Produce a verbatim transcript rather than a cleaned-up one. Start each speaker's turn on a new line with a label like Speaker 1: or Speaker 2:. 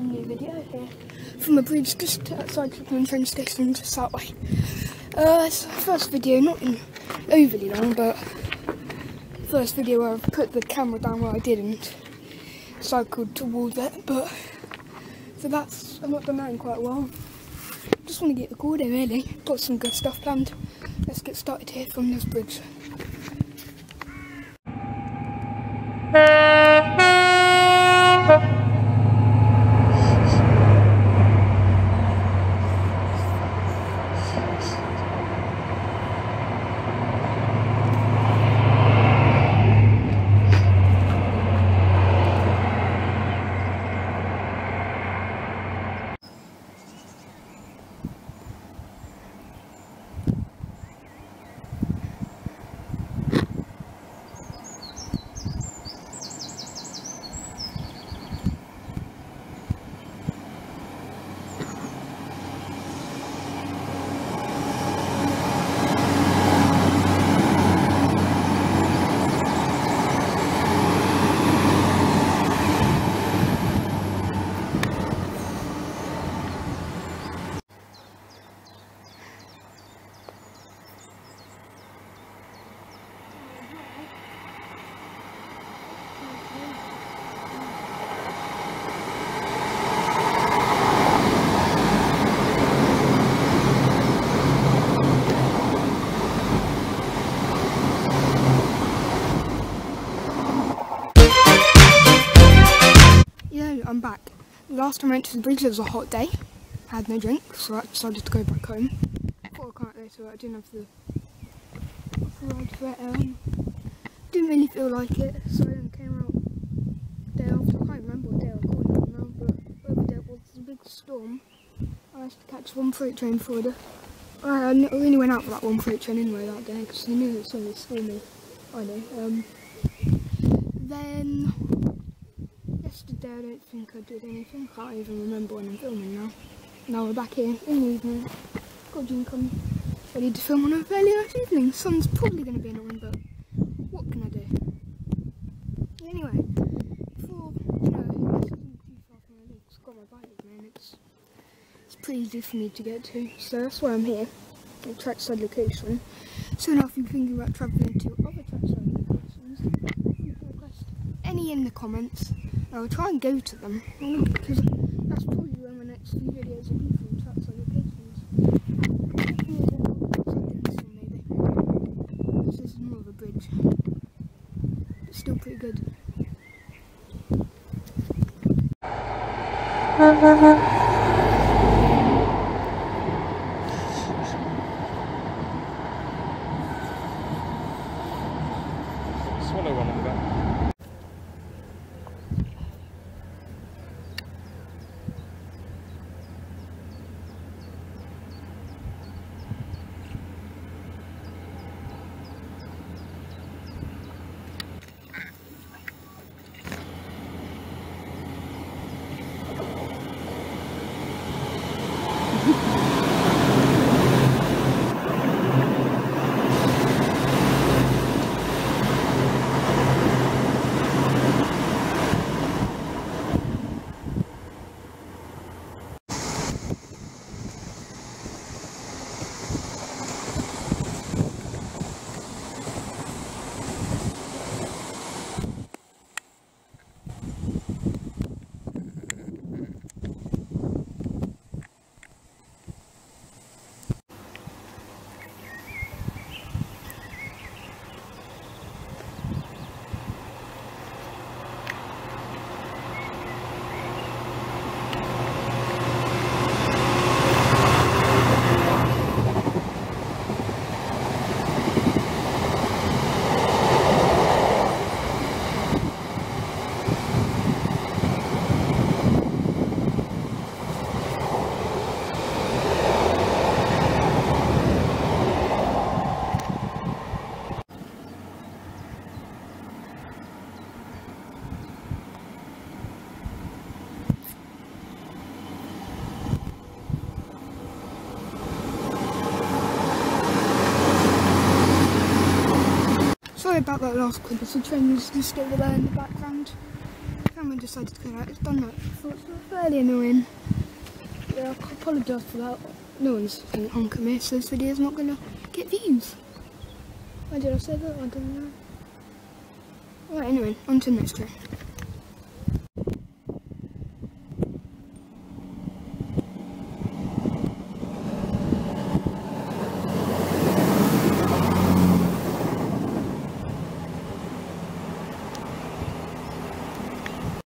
Speaker 1: new video here from a bridge just outside Chippenham train station, just that way. Uh, it's the first video, not in overly long, but first video where I put the camera down where I didn't, cycled towards it, but so that's, I've not done that in quite a while. Just want to get recording really, got some good stuff planned. Let's get started here from this bridge. I'm back. Last time I went to the bridge it was a hot day. I had no drink, so I decided to go back home. I thought I can't later, I didn't have the ride for it. Um, didn't really feel like it, so I then came out the day after. I can't remember what day I called it now, but whatever day it was, a big storm. I managed to catch one freight train for the. I only went out for that one freight train anyway that day because I knew it was going to be stormy. I know. Um, then. Yesterday I don't think I did anything, can't even remember when I'm filming now. Now we're back here in the evening, got a drink on, ready to film on a fairly nice evening. Sun's probably going to be annoying, but what can I do? Anyway, before, you know, this isn't too far from my legs, got my bike with me and it's, it's pretty easy for me to get to, so that's why I'm here, at a trackside location. So now if you're thinking about travelling to other trackside locations, you can request any in the comments. I'll try and go to them, because that's probably where my next few videos will be from trackside locations. Maybe. This is more of a bridge. It's still pretty good.
Speaker 2: Swallow one on the back. Sorry about that last clip, it's a train was just over there in the background. The camera
Speaker 1: decided to go out. It's done that. I thought it was fairly annoying. Yeah, I apologise for that. No one's going to honk at me, so this video's not going to get views. Why did I say that? I don't know. Right, anyway, on to the next clip.